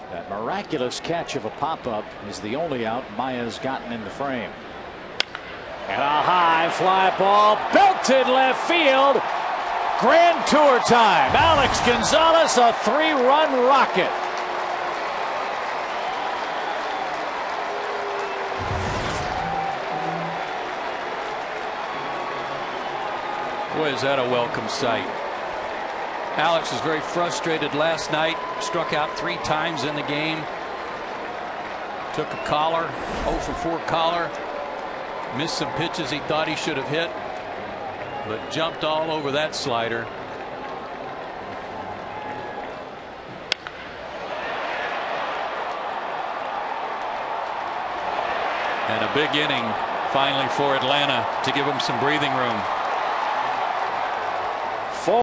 That miraculous catch of a pop-up is the only out Maya's gotten in the frame. And a high fly ball belted left field. Grand Tour time. Alex Gonzalez, a 3-run rocket. Boy, is that a welcome sight. Alex was very frustrated last night. Struck out 3 times in the game. Took a collar, 0 for 4 collar. Missed some pitches he thought he should have hit, but jumped all over that slider. And a big inning finally for Atlanta to give him some breathing room.